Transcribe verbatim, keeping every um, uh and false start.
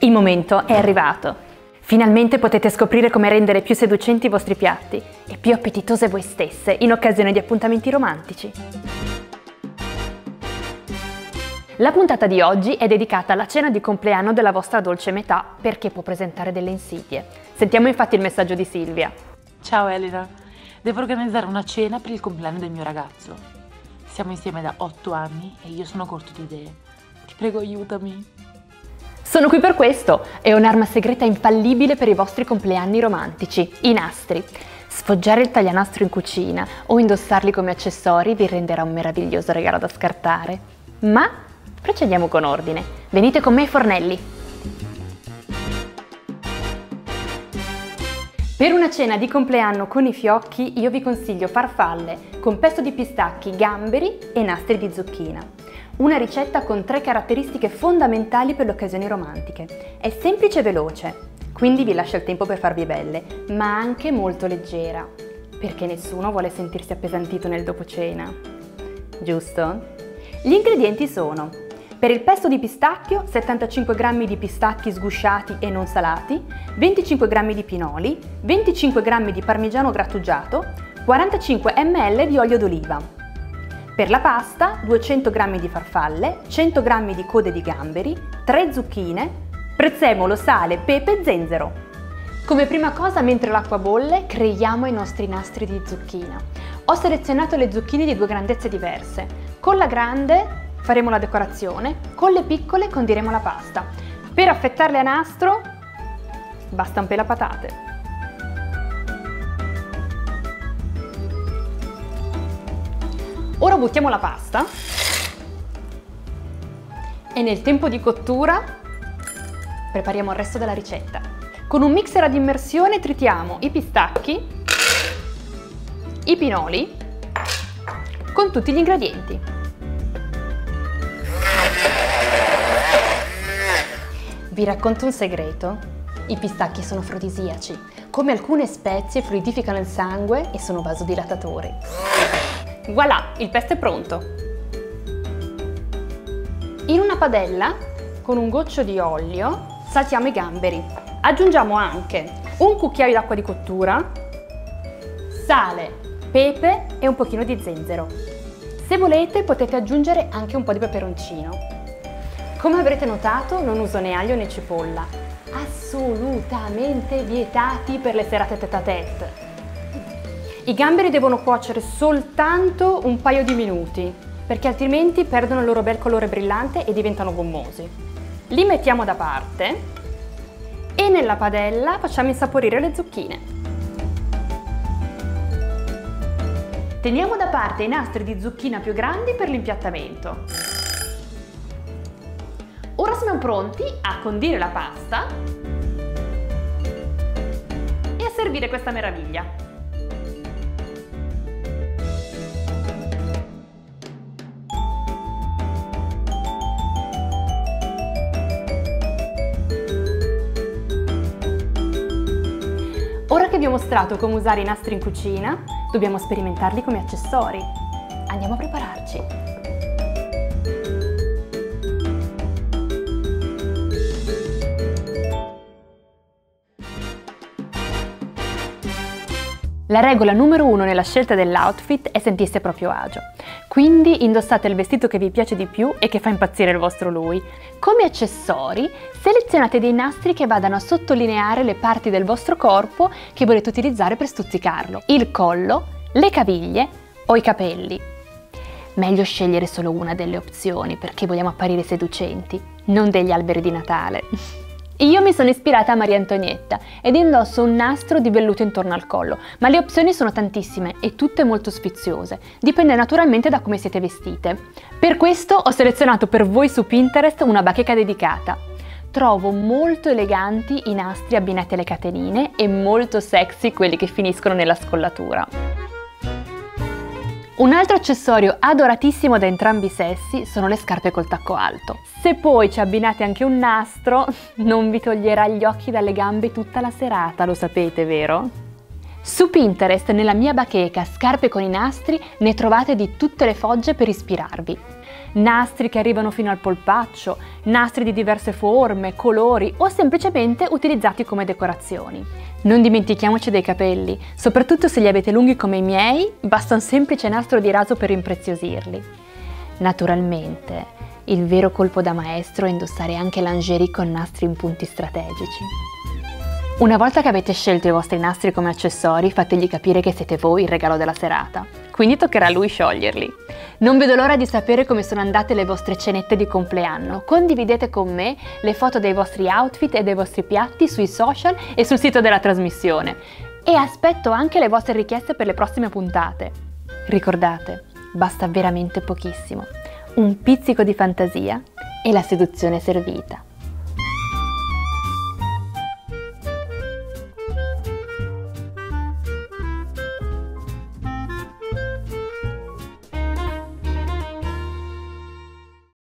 Il momento è arrivato. Finalmente potete scoprire come rendere più seducenti i vostri piatti e più appetitose voi stesse in occasione di appuntamenti romantici. La puntata di oggi è dedicata alla cena di compleanno della vostra dolce metà perché può presentare delle insidie. Sentiamo infatti il messaggio di Silvia. Ciao Elena, devo organizzare una cena per il compleanno del mio ragazzo. Siamo insieme da otto anni e io sono corto di idee. Ti prego, aiutami. Sono qui per questo, è un'arma segreta infallibile per i vostri compleanni romantici, i nastri. Sfoggiare il taglianastro in cucina o indossarli come accessori vi renderà un meraviglioso regalo da scartare. Ma procediamo con ordine. Venite con me ai fornelli. Per una cena di compleanno con i fiocchi io vi consiglio farfalle con pesto di pistacchi, gamberi e nastri di zucchina. Una ricetta con tre caratteristiche fondamentali per le occasioni romantiche. È semplice e veloce, quindi vi lascia il tempo per farvi belle, ma anche molto leggera, perché nessuno vuole sentirsi appesantito nel dopo cena. Giusto? Gli ingredienti sono: per il pesto di pistacchio settantacinque grammi di pistacchi sgusciati e non salati, venticinque grammi di pinoli, venticinque grammi di parmigiano grattugiato, quarantacinque millilitri di olio d'oliva. Per la pasta duecento grammi di farfalle, cento grammi di code di gamberi, tre zucchine, prezzemolo, sale, pepe e zenzero. Come prima cosa, mentre l'acqua bolle, creiamo i nostri nastri di zucchina. Ho selezionato le zucchine di due grandezze diverse. Con la grande faremo la decorazione, con le piccole condiremo la pasta. Per affettarle a nastro basta un pelapatate. Ora buttiamo la pasta e nel tempo di cottura prepariamo il resto della ricetta. Con un mixer ad immersione tritiamo i pistacchi, i pinoli con tutti gli ingredienti. Vi racconto un segreto? I pistacchi sono afrodisiaci, come alcune spezie fluidificano il sangue e sono vasodilatatori. Voilà, il pesto è pronto! In una padella, con un goccio di olio, saltiamo i gamberi. Aggiungiamo anche un cucchiaio d'acqua di cottura, sale, pepe e un pochino di zenzero. Se volete potete aggiungere anche un po' di peperoncino. Come avrete notato non uso né aglio né cipolla, assolutamente vietati per le serate tête-à-tête. I gamberi devono cuocere soltanto un paio di minuti, perché altrimenti perdono il loro bel colore brillante e diventano gommosi. Li mettiamo da parte e nella padella facciamo insaporire le zucchine. Teniamo da parte i nastri di zucchina più grandi per l'impiattamento. Ora siamo pronti a condire la pasta e a servire questa meraviglia. Ora che vi ho mostrato come usare i nastri in cucina, dobbiamo sperimentarli come accessori. Andiamo a prepararci! La regola numero uno nella scelta dell'outfit è sentirsi a proprio agio. Quindi indossate il vestito che vi piace di più e che fa impazzire il vostro lui. Come accessori, selezionate dei nastri che vadano a sottolineare le parti del vostro corpo che volete utilizzare per stuzzicarlo. Il collo, le caviglie o i capelli. Meglio scegliere solo una delle opzioni perché vogliamo apparire seducenti, non degli alberi di Natale. Io mi sono ispirata a Maria Antonietta ed indosso un nastro di velluto intorno al collo, ma le opzioni sono tantissime e tutte molto sfiziose, dipende naturalmente da come siete vestite. Per questo ho selezionato per voi su Pinterest una bacheca dedicata. Trovo molto eleganti i nastri abbinati alle catenine e molto sexy quelli che finiscono nella scollatura. Un altro accessorio adoratissimo da entrambi i sessi sono le scarpe col tacco alto. Se poi ci abbinate anche un nastro, non vi toglierà gli occhi dalle gambe tutta la serata, lo sapete, vero? Su Pinterest, nella mia bacheca Scarpe con i nastri, ne trovate di tutte le fogge per ispirarvi. nastri che arrivano fino al polpaccio, nastri di diverse forme, colori o semplicemente utilizzati come decorazioni. Non dimentichiamoci dei capelli, soprattutto se li avete lunghi come i miei, basta un semplice nastro di raso per impreziosirli. Naturalmente, il vero colpo da maestro è indossare anche lingerie con nastri in punti strategici. Una volta che avete scelto i vostri nastri come accessori, fategli capire che siete voi il regalo della serata. Quindi toccherà a lui scioglierli. Non vedo l'ora di sapere come sono andate le vostre cenette di compleanno. Condividete con me le foto dei vostri outfit e dei vostri piatti sui social e sul sito della trasmissione. E aspetto anche le vostre richieste per le prossime puntate. Ricordate, basta veramente pochissimo. Un pizzico di fantasia e la seduzione è servita.